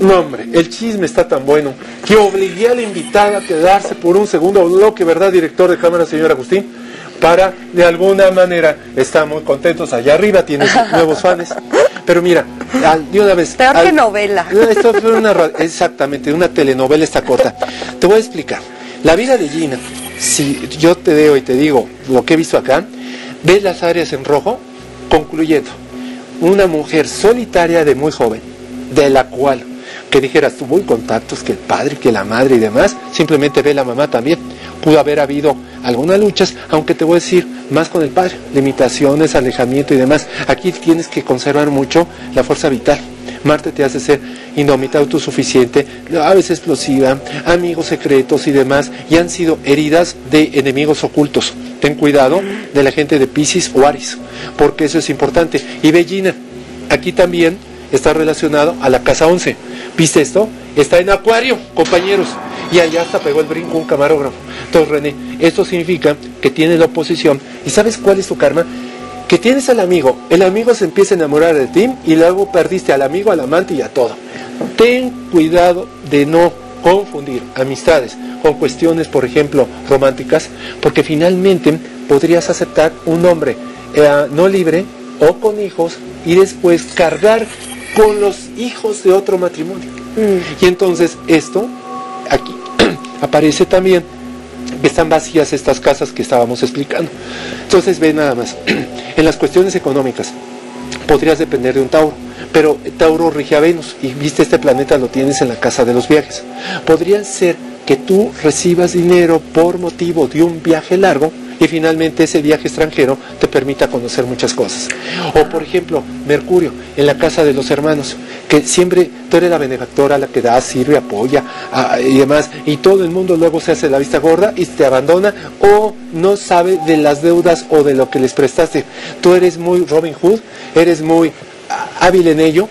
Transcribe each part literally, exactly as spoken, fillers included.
No, hombre, el chisme está tan bueno que obligué a la invitada a quedarse por un segundo bloque, ¿verdad, director de cámara, señor Agustín? Para, de alguna manera, está muy contentos allá arriba, tiene nuevos fans. Pero mira, al, de una vez... Peor al, que novela. Esto fue una, exactamente, una telenovela está corta. Te voy a explicar. La vida de Gina, si yo te veo y te digo lo que he visto acá, ves las áreas en rojo, concluyendo, una mujer solitaria de muy joven, de la cual, que dijeras, tuvo contactos, que el padre, que la madre y demás, simplemente ve la mamá también. Pudo haber habido algunas luchas, aunque te voy a decir, más con el padre, limitaciones, alejamiento y demás. Aquí tienes que conservar mucho la fuerza vital. Marte te hace ser indómita, autosuficiente, a veces explosiva, amigos secretos y demás, y han sido heridas de enemigos ocultos. Ten cuidado de la gente de Piscis o Aries, porque eso es importante. Y ve Gina, aquí también está relacionado a la casa once. ¿Viste esto? Está en Acuario, compañeros. Y allá hasta pegó el brinco un camarógrafo. Entonces, René, esto significa que tienes la oposición. ¿Y sabes cuál es tu karma? Que tienes al amigo. El amigo se empieza a enamorar de ti y luego perdiste al amigo, al amante y a todo. Ten cuidado de no confundir amistades con cuestiones, por ejemplo, románticas, porque finalmente podrías aceptar un hombre eh, no libre o con hijos y después cargar con los hijos de otro matrimonio. Mm. Y entonces esto, aquí, aparece también que están vacías estas casas que estábamos explicando. Entonces ve nada más, en las cuestiones económicas podrías depender de un Tauro, pero Tauro rige a Venus y viste este planeta lo tienes en la casa de los viajes. Podría ser que tú recibas dinero por motivo de un viaje largo y finalmente ese viaje extranjero te permita conocer muchas cosas. O por ejemplo, Mercurio, en la casa de los hermanos, que siempre tú eres la benefactora, la que da, sirve, apoya a, y demás, y todo el mundo luego se hace la vista gorda y te abandona o no sabe de las deudas o de lo que les prestaste. Tú eres muy Robin Hood, eres muy hábil en ello,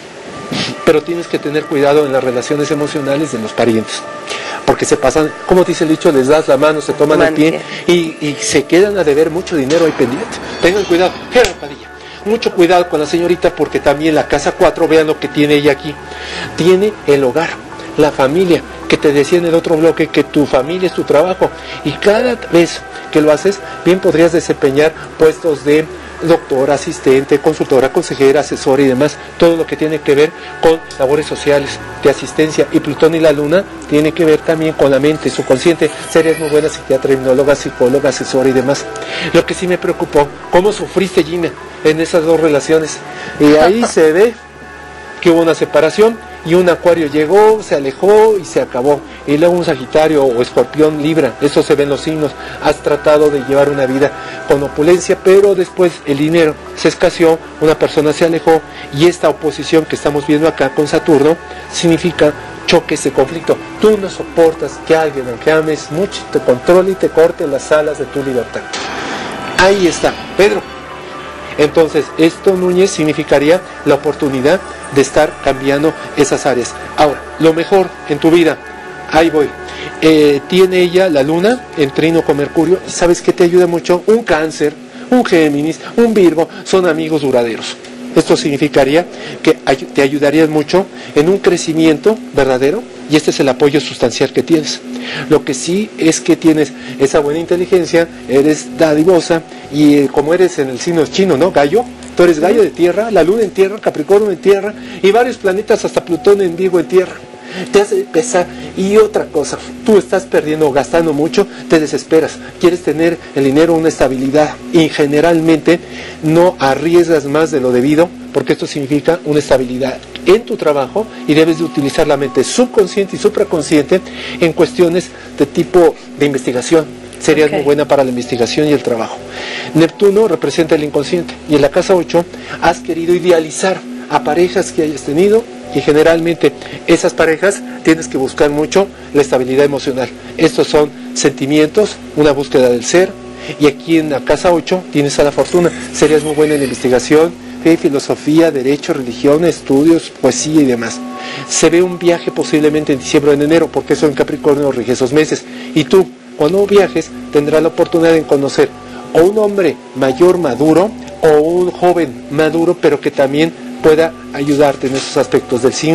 pero tienes que tener cuidado en las relaciones emocionales de los parientes, porque se pasan, como dice el dicho, les das la mano, se toman el pie y, y se quedan a deber mucho dinero ahí pendiente. Tengan cuidado, Gerardo Padilla, mucho cuidado con la señorita, porque también la casa cuatro, vean lo que tiene ella aquí, tiene el hogar, la familia, que te decía en el otro bloque que tu familia es tu trabajo, y cada vez que lo haces, bien podrías desempeñar puestos de doctor, asistente, consultora, consejera, asesora y demás, todo lo que tiene que ver con labores sociales, de asistencia, y Plutón y la Luna tiene que ver también con la mente, subconsciente. Serías muy buena psiquiatra, hipnóloga, psicóloga, asesora y demás. Lo que sí me preocupó, cómo sufriste, Gina, en esas dos relaciones, y ahí se ve que hubo una separación y un Acuario llegó, se alejó y se acabó, y luego un Sagitario o Escorpión, Libra, eso se ve en los signos. Has tratado de llevar una vida con opulencia, pero después el dinero se escaseó, una persona se alejó, y esta oposición que estamos viendo acá con Saturno significa choques de conflicto. Tú no soportas que alguien, aunque ames mucho, te controle y te corte las alas de tu libertad. Ahí está, Pedro. Entonces, esto, Núñez, significaría la oportunidad de estar cambiando esas áreas. Ahora, lo mejor en tu vida, ahí voy, eh, tiene ella la Luna en trino con Mercurio, y ¿sabes qué te ayuda mucho? Un Cáncer, un Géminis, un Virgo, son amigos duraderos. Esto significaría que te ayudarían mucho en un crecimiento verdadero, y este es el apoyo sustancial que tienes. Lo que sí es que tienes esa buena inteligencia, eres dadivosa, y eh, como eres en el signo chino, ¿no? Gallo, tú eres gallo de tierra, la Luna en tierra, Capricornio en tierra, y varios planetas, hasta Plutón en Virgo en tierra. Te hace pesar. Y otra cosa, tú estás perdiendo, gastando mucho, te desesperas, quieres tener el dinero, una estabilidad, y generalmente no arriesgas más de lo debido, porque esto significa una estabilidad en tu trabajo, y debes de utilizar la mente subconsciente y supraconsciente en cuestiones de tipo de investigación. Serías okay. Muy buena para la investigación y el trabajo. Neptuno representa el inconsciente, y en la casa ocho has querido idealizar a parejas que hayas tenido, y generalmente esas parejas tienes que buscar mucho la estabilidad emocional. Estos son sentimientos, una búsqueda del ser, y aquí en la casa ocho tienes a la fortuna. Serías muy buena en la investigación, fe, filosofía, derecho, religión, estudios, poesía y demás. Se ve un viaje posiblemente en diciembre o en enero, porque eso en Capricornio rige esos meses, y tú, cuando viajes, tendrás la oportunidad de conocer o un hombre mayor, maduro, o un joven maduro, pero que también pueda ayudarte en esos aspectos del signo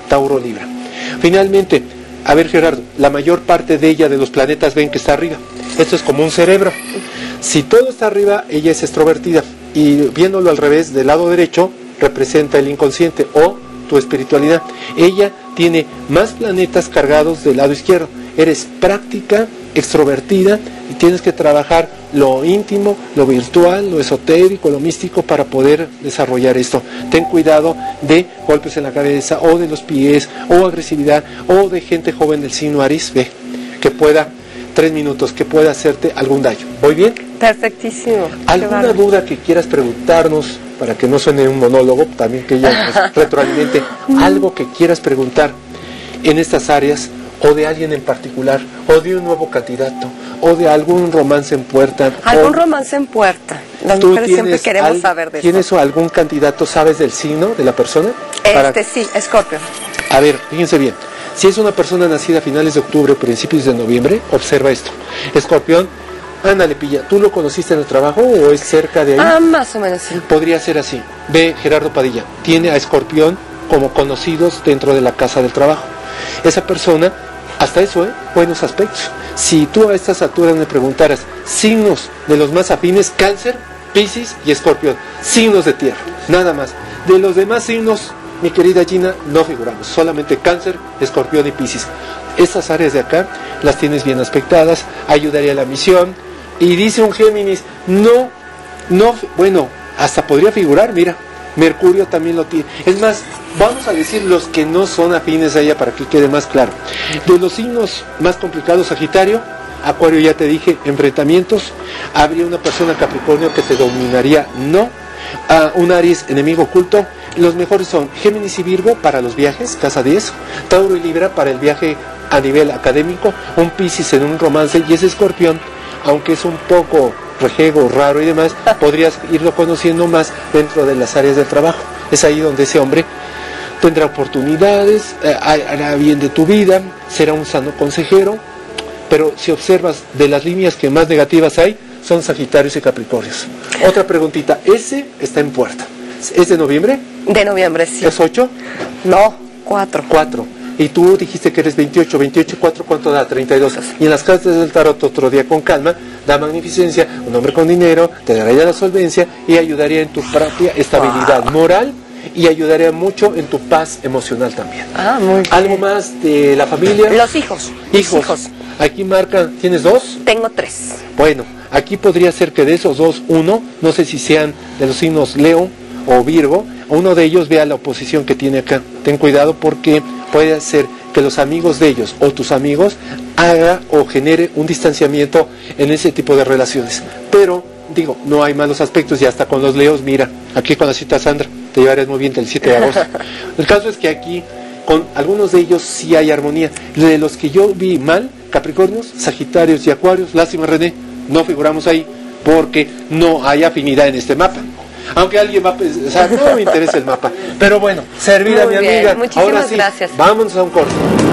Tauro, Libra. Finalmente, a ver Gerardo, la mayor parte de ella, de los planetas, ven que está arriba. Esto es como un cerebro. Si todo está arriba, ella es extrovertida. Y viéndolo al revés, del lado derecho, representa el inconsciente o tu espiritualidad. Ella tiene más planetas cargados del lado izquierdo. Eres práctica, extrovertida, y tienes que trabajar lo íntimo, lo virtual, lo esotérico, lo místico para poder desarrollar esto. Ten cuidado de golpes en la cabeza o de los pies o agresividad o de gente joven del signo Aries, ve, que pueda, tres minutos, que pueda hacerte algún daño. ¿Voy bien? Perfectísimo. ¿Alguna duda que quieras preguntarnos para que no suene un monólogo, también que ella nos retroalimente? Algo que quieras preguntar en estas áreas, o de alguien en particular, o de un nuevo candidato, o de algún romance en puerta. Algún romance en puerta. Las mujeres siempre queremos al, saber de ¿Tienes eso. algún candidato, sabes del signo de la persona? Este Para... sí, Escorpio. A ver, fíjense bien. Si es una persona nacida a finales de octubre o principios de noviembre, observa esto. Escorpión, ándale pilla, ¿tú lo conociste en el trabajo o es cerca de ahí? Ah, más o menos sí. Podría ser así. Ve, Gerardo Padilla, tiene a Escorpión como conocidos dentro de la casa del trabajo. Esa persona, hasta eso, ¿eh? Buenos aspectos. Si tú a estas alturas me preguntaras signos de los más afines, Cáncer, Piscis y Escorpión, signos de tierra, nada más. De los demás signos, mi querida Gina, no figuramos, solamente Cáncer, Escorpión y Piscis. Estas áreas de acá las tienes bien aspectadas, ayudaría a la misión. Y dice un Géminis, no, no, bueno, hasta podría figurar, mira, Mercurio también lo tiene. Es más, vamos a decir los que no son afines a ella para que quede más claro. De los signos más complicados, Sagitario, Acuario ya te dije, enfrentamientos. Habría una persona Capricornio que te dominaría, no. Uh, un Aries, enemigo oculto. Los mejores son Géminis y Virgo para los viajes, casa diez. Tauro y Libra para el viaje a nivel académico. Un Piscis en un romance y ese Escorpión, aunque es un poco rejego, raro y demás, podrías irlo conociendo más dentro de las áreas del trabajo. Es ahí donde ese hombre tendrá oportunidades, eh, hará bien de tu vida, será un sano consejero, pero si observas de las líneas que más negativas hay, son Sagitarios y Capricornios. Otra preguntita, ese está en puerta. ¿Es de noviembre? De noviembre, sí. ¿Es ocho? No, cuatro. cuatro. Y tú dijiste que eres veintiocho, veintiocho, cuatro, ¿cuánto da? treinta y dos. Y en las cartas del tarot, otro día con calma, da magnificencia, un hombre con dinero, te daría la solvencia y ayudaría en tu propia estabilidad wow. moral y ayudaría mucho en tu paz emocional también. Ah, muy bien. ¿Algo más de la familia? Los hijos. Hijos. Los hijos. Aquí marcan, ¿tienes dos? Tengo tres. Bueno, aquí podría ser que de esos dos, uno, no sé si sean de los signos Leo o Virgo, uno de ellos vea la oposición que tiene acá. Ten cuidado porque puede ser que los amigos de ellos o tus amigos haga o genere un distanciamiento en ese tipo de relaciones. Pero, digo, no hay malos aspectos y hasta con los Leos, mira, aquí con la cita Sandra, te llevarás muy bien el siete de agosto. El caso es que aquí, con algunos de ellos sí hay armonía. De los que yo vi mal, Capricornios, Sagitarios y Acuarios, lástima René, no figuramos ahí porque no hay afinidad en este mapa. Aunque alguien va a pensar, no me interesa el mapa. Pero bueno, servida mi amiga. Muchísimas Ahora sí, gracias. vámonos a un corte.